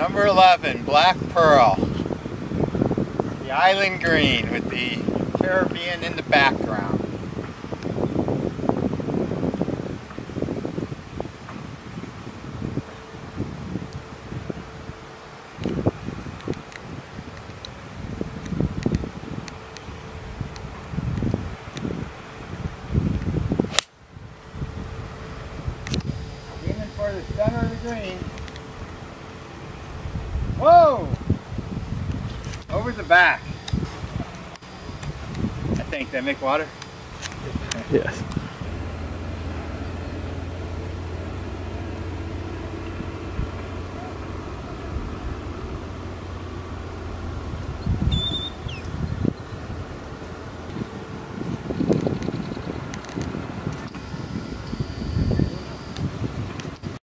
Number 11, Black Pearl. The island green with the Caribbean in the background. Aiming for the center of the green. Whoa! Over the back. I think. Did I make water? Yes.